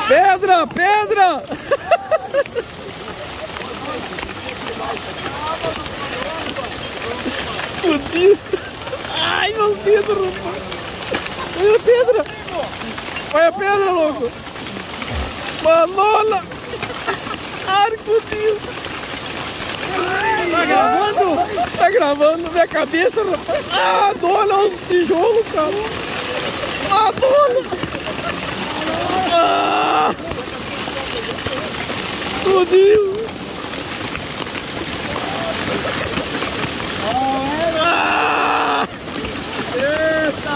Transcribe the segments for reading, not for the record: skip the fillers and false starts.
Pedra, pedra! Fudeu! Ai, meu Pedro, rapaz! Olha a pedra! Olha a pedra, louco! Manola! Ai, fudeu! Tá gravando? Tá gravando minha cabeça, rapaz! Ah, dona, os tijolos, cara! Ah, dona! Ah! Fudeu! Ah! Eita!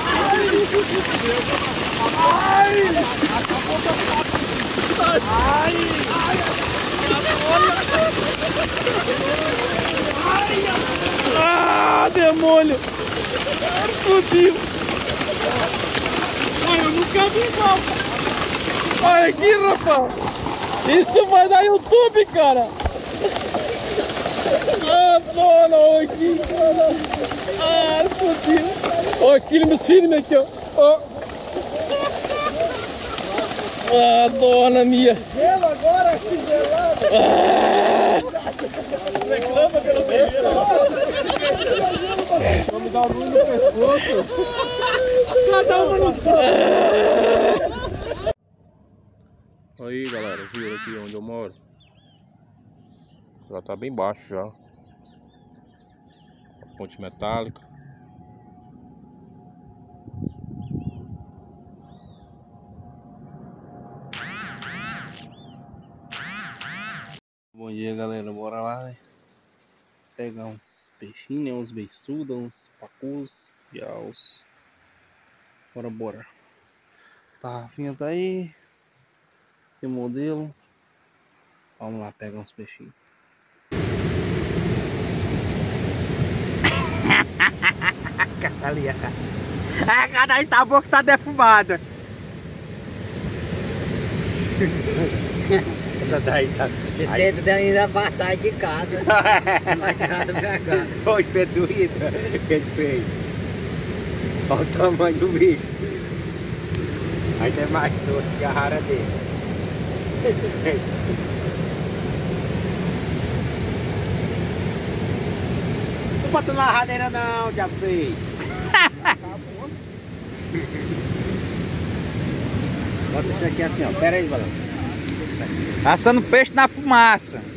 Ai! Ai! Ah, demônio! Fudeu! Ai, eu nunca vi não! Olha aqui, rapaz! Isso vai dar YouTube, cara! Ah, dona, olha aqui! Ah, fudeu! Olha aqui, meus filhos aqui, ó! Oh. Ah, dona minha! Gelo agora, que gelado! Reclama que eu não tenho gelo! Vamos dar um ruim no pescoço! Cada um no Aí, galera, viram aqui onde eu moro? Já tá bem baixo já. A ponte metálica. Bom dia, galera, bora lá, né? Pegar uns peixinhos, né? Uns beiçudos, uns pacus, piaus. Bora. Tarrafinha tá aí. Que modelo. Vamos lá pegar uns peixinhos. Ali, a cada aí tá a boca tá defumada. Essa daí tá. Esse dedo dela ainda vai sair de casa. Vai de casa pra cá. Olha o espeto que ele fez. Olha o tamanho do bicho. Aí tem mais doce que a rara dele. Não bota na radeira não, já fez. Bota isso aqui assim, ó. Pera aí, Balão. Assando peixe na fumaça.